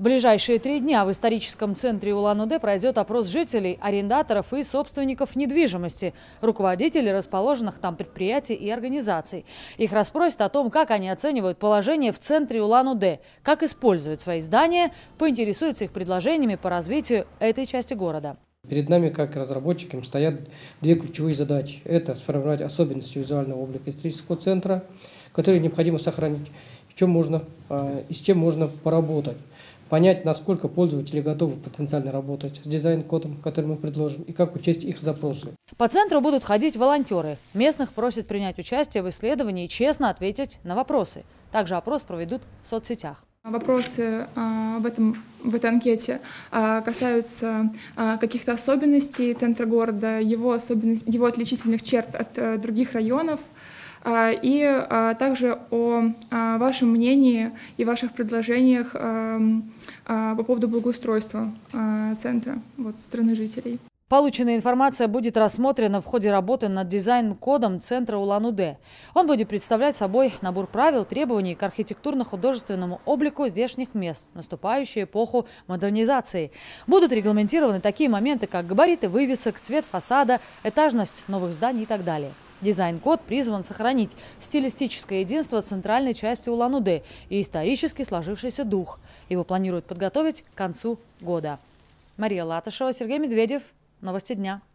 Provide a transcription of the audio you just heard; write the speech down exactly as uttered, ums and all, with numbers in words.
В ближайшие три дня в историческом центре Улан-Удэ пройдет опрос жителей, арендаторов и собственников недвижимости, руководителей расположенных там предприятий и организаций. Их расспросят о том, как они оценивают положение в центре Улан-Удэ, как используют свои здания, поинтересуются их предложениями по развитию этой части города. Перед нами, как разработчиками, стоят две ключевые задачи. Это сформировать особенности визуального облика исторического центра, которые необходимо сохранить, в чем можно, и с чем можно поработать. Понять, насколько пользователи готовы потенциально работать с дизайн-кодом, который мы предложим, и как учесть их запросы. По центру будут ходить волонтеры. Местных просят принять участие в исследовании и честно ответить на вопросы. Также опрос проведут в соцсетях. Вопросы а, в, этом, в этой анкете а, касаются а, каких-то особенностей центра города, его, особенность, его отличительных черт от а, других районов, а, и а, также о а, вашем мнении и ваших предложениях а, а, по поводу благоустройства а, центра, вот, со стороны жителей. Полученная информация будет рассмотрена в ходе работы над дизайн-кодом центра Улан-Удэ. Он будет представлять собой набор правил, требований к архитектурно-художественному облику здешних мест в наступающую эпоху модернизации. Будут регламентированы такие моменты, как габариты вывесок, цвет фасада, этажность новых зданий и так далее. Дизайн-код призван сохранить стилистическое единство центральной части Улан-Удэ и исторически сложившийся дух. Его планируют подготовить к концу года. Мария Латышева, Сергей Медведев. Новости дня.